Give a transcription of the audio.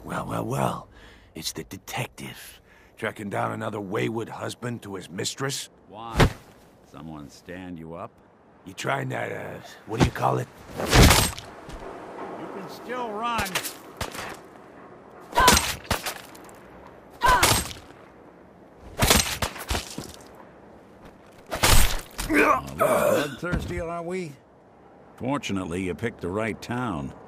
Well. It's the detective. Tracking down another wayward husband to his mistress? Why? Someone stand you up? You trying that, what do you call it? You can still run. Bloodthirsty, are we? Fortunately, you picked the right town.